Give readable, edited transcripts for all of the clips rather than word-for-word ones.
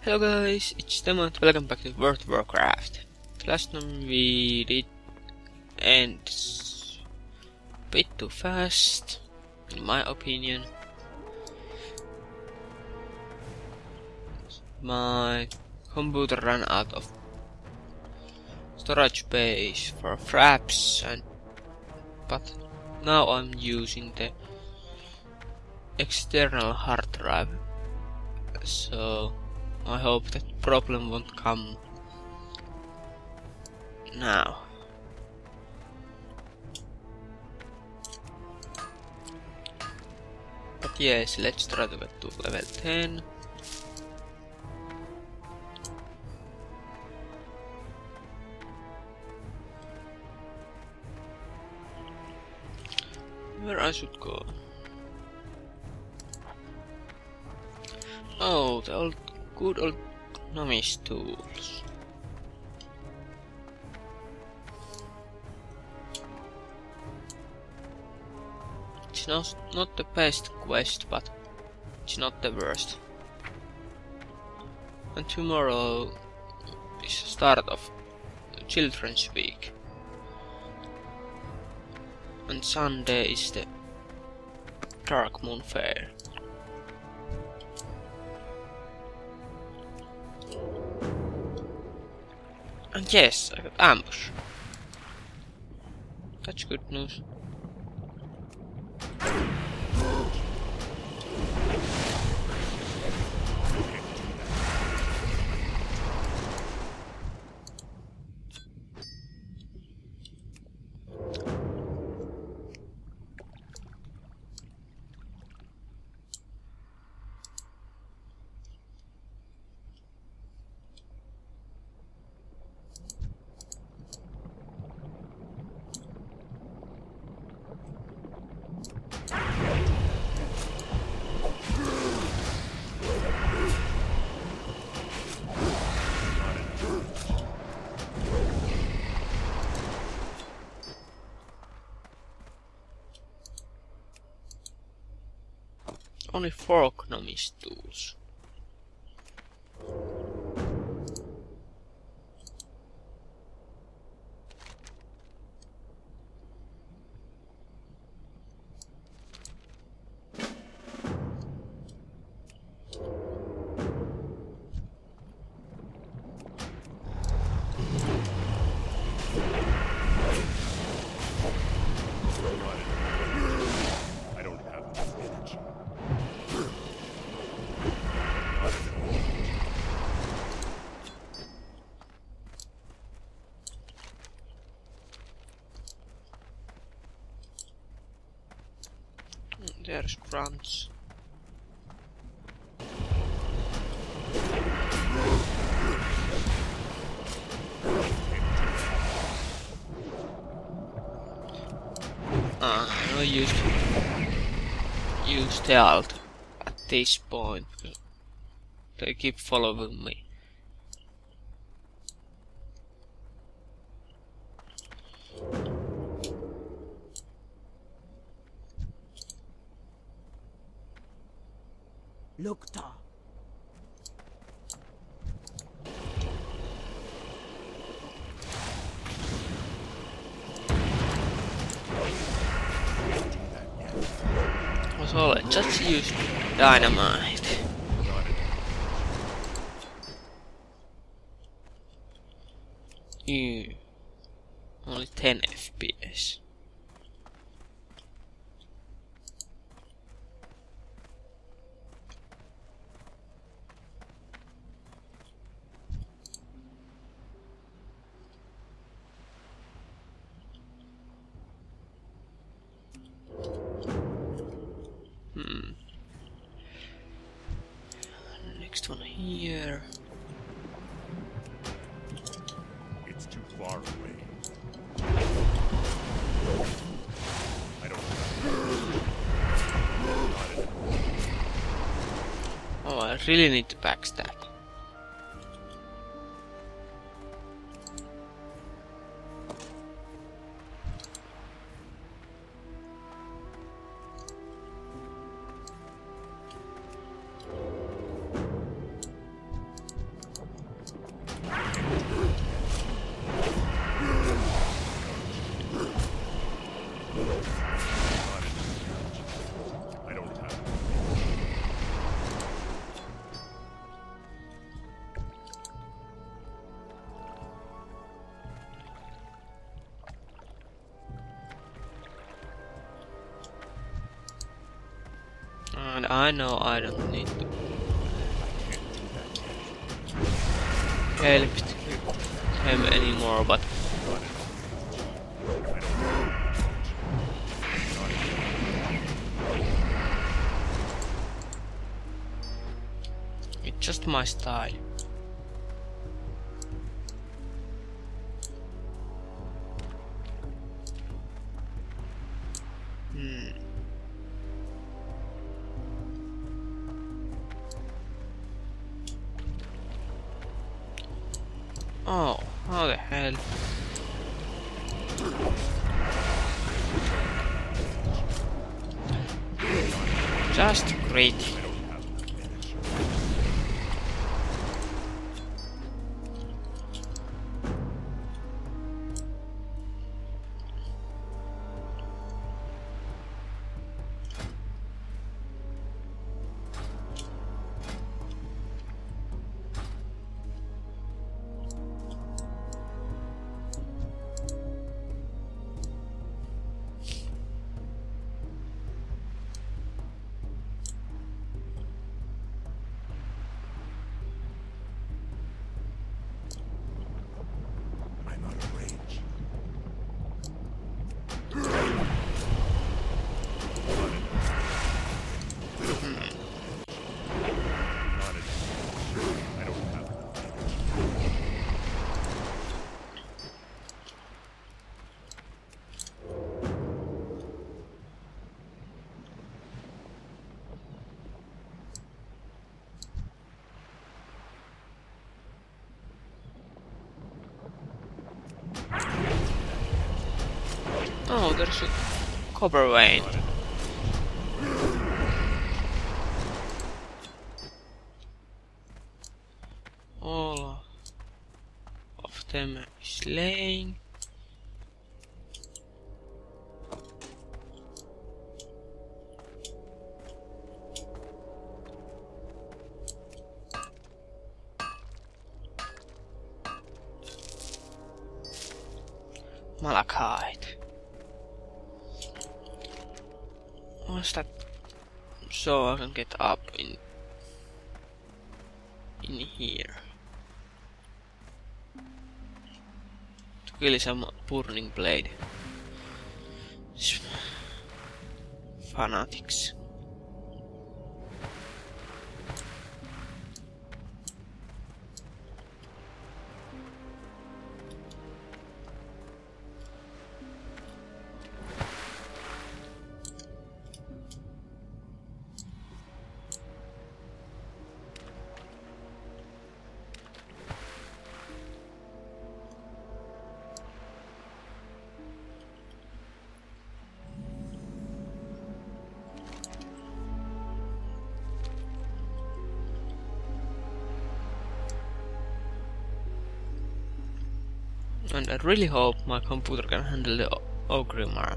Hello guys, it's Demo. Welcome back to World of Warcraft. The last time we did end a bit too fast, in my opinion. My computer ran out of storage space for fraps, but now I'm using the external hard drive, so I hope that problem won't come now. But yes, let's try to get to level 10. Where I should go? Oh, the good old Nomis tools. It's not the best quest, but it's not the worst. And tomorrow is the start of Children's Week. And Sunday is the Dark Moon Fair. And yes, I got ambush. That's good news. Only 4 Nomis tools. There's grunts. I use the alt at this point because they keep following me. Lukta. Was all I just used dynamite. Only 10 FPS. Next one here. It's too far away. I don't Oh, I really need to backstab. And I know I don't need to help him anymore, but it's just my style. Oh, how the hell? Just great. I'm out of range. Not enough. I don't have enough. Oh, there's a copper vein. All of them is laying. Malachite. What's that? So I can get up in here to kill some burning blade fanatics. And I really hope my computer can handle the Ogrimmar.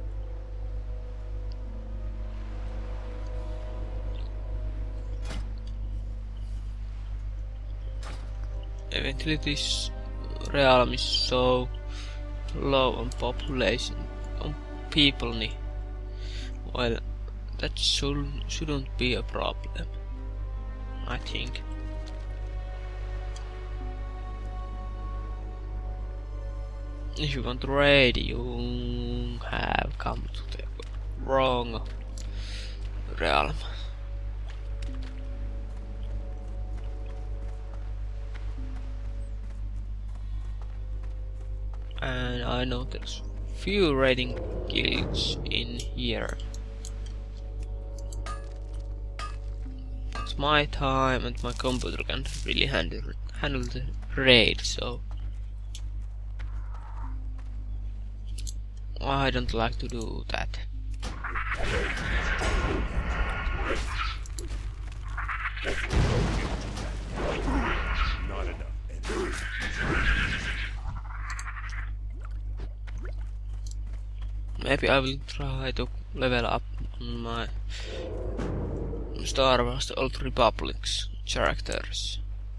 Eventually this realm is so low on population, on people, well, that shouldn't be a problem, I think. If you want to raid, you have come to the wrong realm. And I know there's few raiding guilds in here. It's my time and my computer can really handle the raid, so I don't like to do that. Not enough. Maybe I will try to level up my Star Wars The Old Republic's characters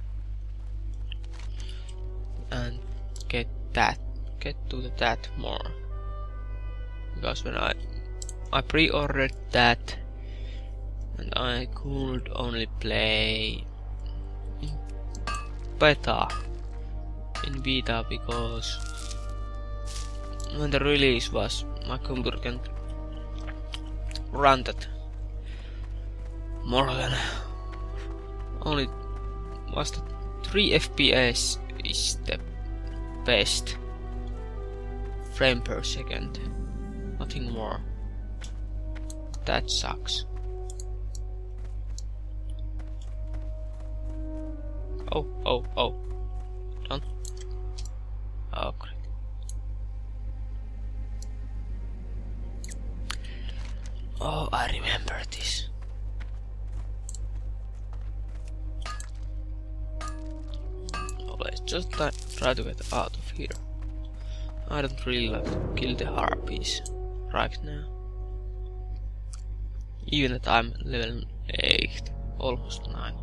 and get to that more. Because when I pre-ordered that and I could only play in beta in beta because when the release was, my computer can't run that more than only was the 3 FPS is the best frame per second, nothing more. That sucks. Oh, don't. Oh, great. Oh, I remember this. Oh, let's just try to get out of here. I don't really like to kill the harpies right now. Even that I'm level 8, almost 9.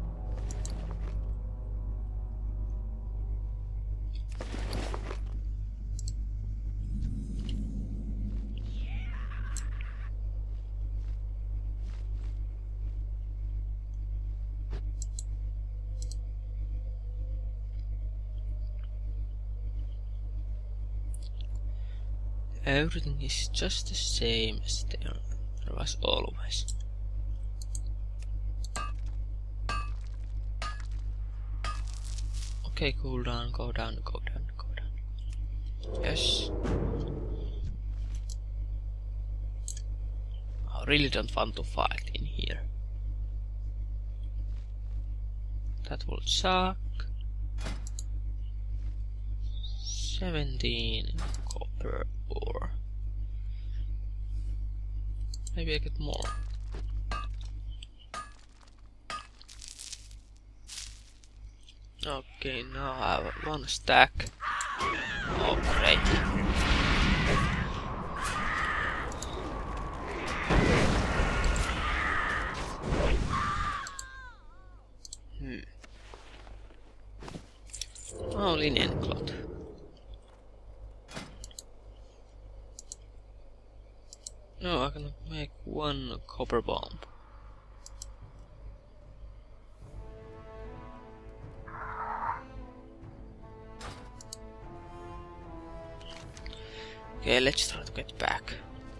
Everything is just the same as there was always. Okay, cool down, go down. Yes. I really don't want to fight in here. That will suck. 17 copper ore. Maybe I get more. Okay, now I have 1 stack. Oh, great. Oh, linen cloth. No, I can make 1 copper bomb. Okay, let's try to get back.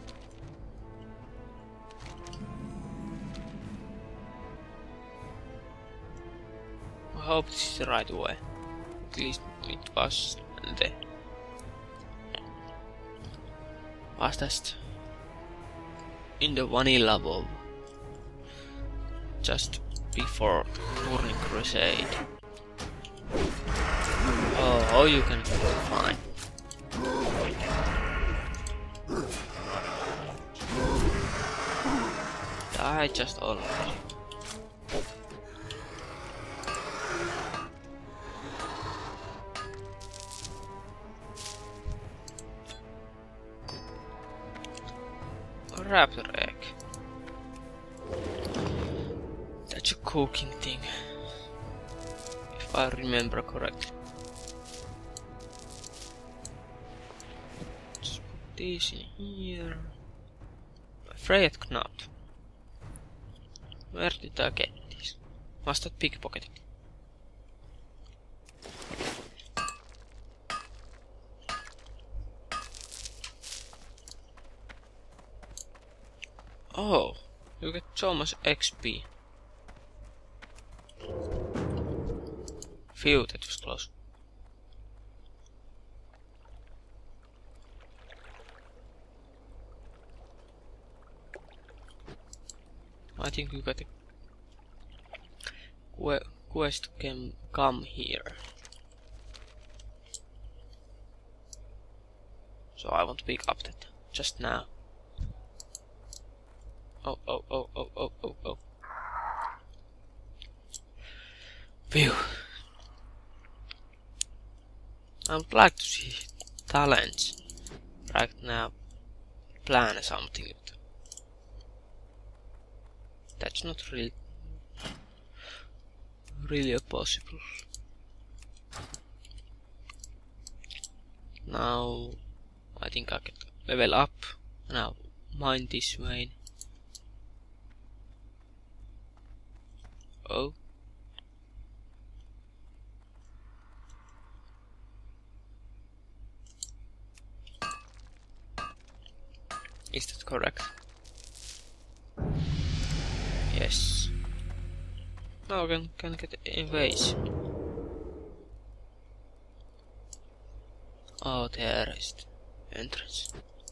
I hope this is the right way. At least it was the fastest in the vanilla WoW just before Burning Crusade. Oh, you can fine. Die just already. A raptor egg. That's a cooking thing, if I remember correctly. Just put this in here. Freyet Knot. Where did I get this? Must have pickpocketed. Oh, you get so much XP. Phew, that was close. I think you got a quest can come here. So I want to pick up that just now. Oh. Phew. I would like to see talents right now. Plan something. That's not really possible. Now I think I can level up. Now mine this way. correct. Yes. Now I can get invasion. Oh, there is the entrance.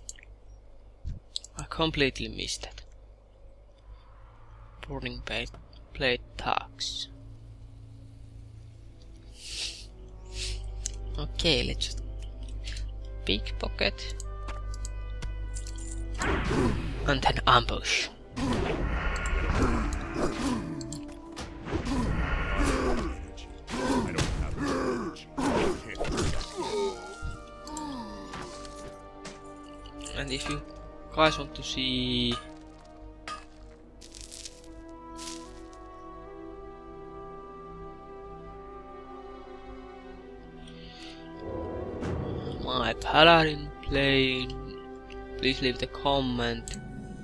I completely missed that. Burning plate talks. Okay, let's just pickpocket and then ambush. And if you guys want to see my paladin playing, please leave the comment.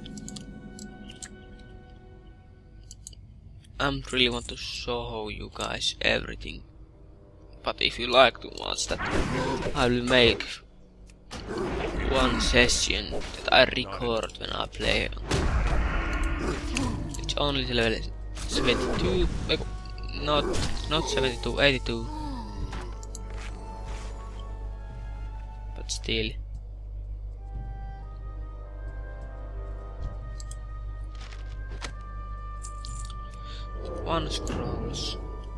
I really want to show you guys everything, but if you like to watch that, I will make one session that I record when I play. It's only level 72, not 72, 82. But still. One scrolls.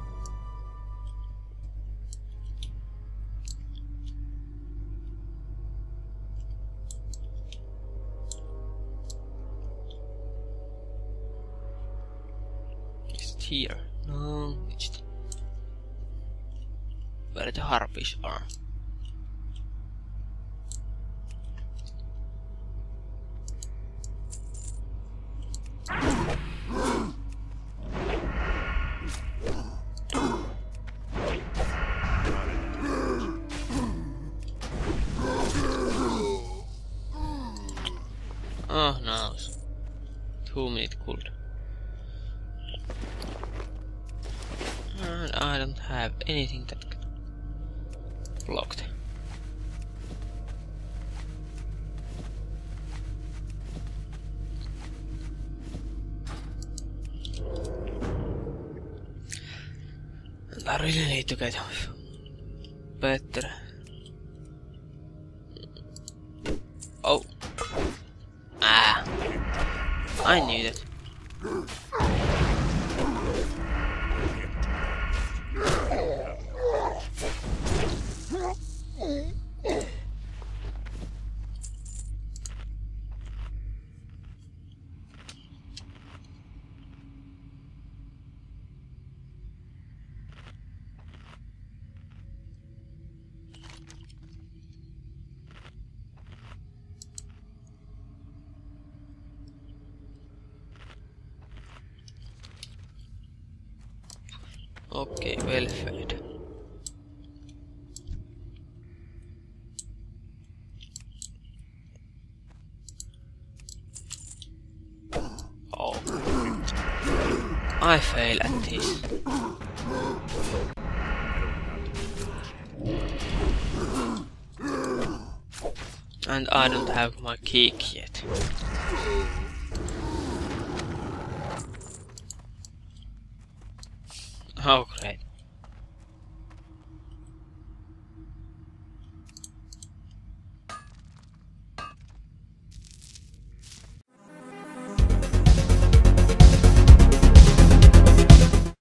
Is it here? No, it's where the harpies are. Oh no, 2-minute cooldown. And I don't have anything that can block them. And I really need to get better. Oh. Ah. I knew that. Okay, well fed. Oh. I fail at this. And I don't have my kick yet. Oh great.